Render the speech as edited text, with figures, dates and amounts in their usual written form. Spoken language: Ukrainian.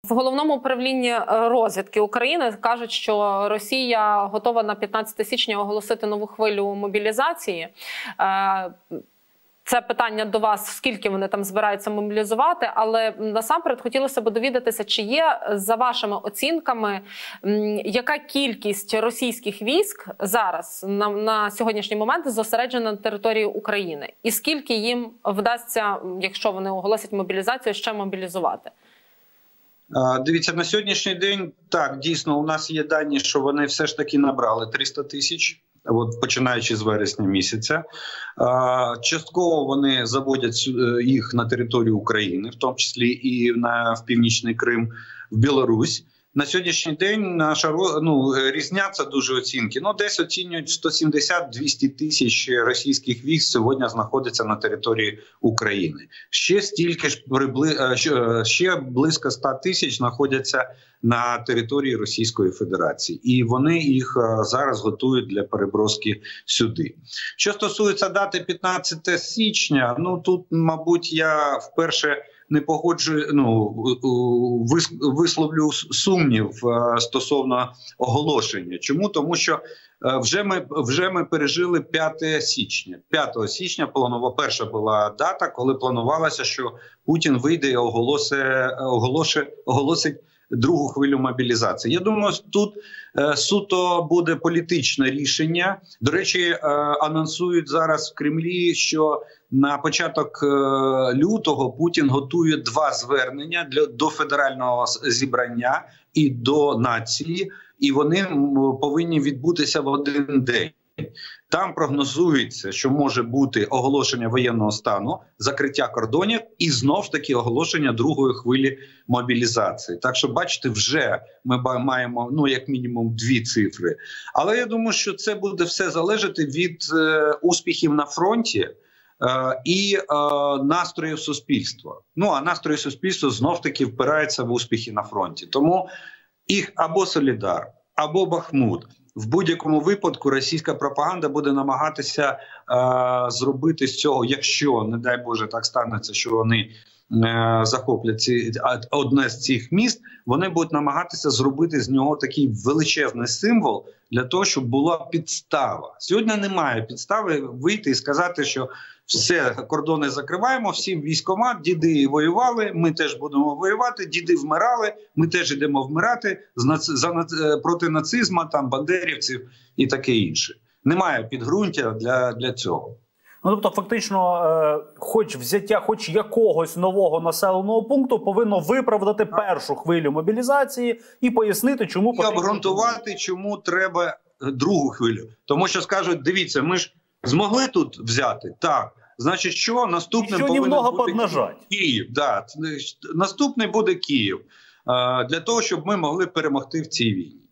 В Головному управлінні розвідки України кажуть, що Росія готова на 15 січня оголосити нову хвилю мобілізації. Це питання до вас, скільки вони там збираються мобілізувати, але насамперед хотілося б довідатися, чи є, за вашими оцінками, яка кількість російських військ зараз на сьогоднішній момент зосереджена на території України? І скільки їм вдасться, якщо вони оголосять мобілізацію, ще мобілізувати? Дивіться, на сьогоднішній день, так, дійсно, у нас є дані, що вони все ж таки набрали 300 тисяч. От, починаючи з вересня місяця. Частково вони заводять їх на територію України, в тому числі і в Північний Крим, в Білорусь. На сьогоднішній день різняться дуже оцінки. Десь оцінюють 170-200 тисяч російських військ сьогодні знаходяться на території України. Ще стільки ж ще близько 100 тисяч знаходяться на території Російської Федерації. І вони їх зараз готують для переброски сюди. Що стосується дати 15 січня, тут, мабуть, я вперше не висловлю сумнів стосовно оголошення. Чому? Тому що вже ми пережили 5 січня. 5 січня перша була дата, коли планувалося, що Путін вийде і оголосить другу хвилю мобілізації. Я думаю, тут суто буде політичне рішення. До речі, анонсують зараз в Кремлі, що на початок лютого Путін готує 2 звернення до федерального зібрання і до нації, і вони повинні відбутися в один день. Там прогнозується, що може бути оголошення воєнного стану, закриття кордонів і знов ж таки оголошення другої хвилі мобілізації. Так що, бачите, вже ми маємо як мінімум 2 цифри. Але я думаю, що це буде все залежати від успіхів на фронті і настроїв суспільства. А настрої суспільства знов таки впираються в успіхи на фронті. Тому їх або Солідар, або Бахмут. В будь-якому випадку російська пропаганда буде намагатися зробити з цього, якщо, не дай Боже, так станеться, що вони захоплять одне з цих міст, вони будуть намагатися зробити з нього такий величезний символ для того, щоб була підстава. Сьогодні немає підстави вийти і сказати, що все, кордони закриваємо, всі військкомат, діди воювали, ми теж будемо воювати, діди вмирали, ми теж йдемо вмирати проти нацизму, бандерівців і таке інше. Немає підґрунтя для цього. Тобто, фактично, хоч взяття хоч якогось нового населеного пункту повинно виправдати першу хвилю мобілізації і пояснити, чому потрібно... І обґрунтувати, чому треба другу хвилю. Тому що скажуть, дивіться, ми ж змогли тут взяти? Так. Значить, що? Наступним повинен бути Київ. Да. Наступний буде Київ. Для того, щоб ми могли перемогти в цій війні.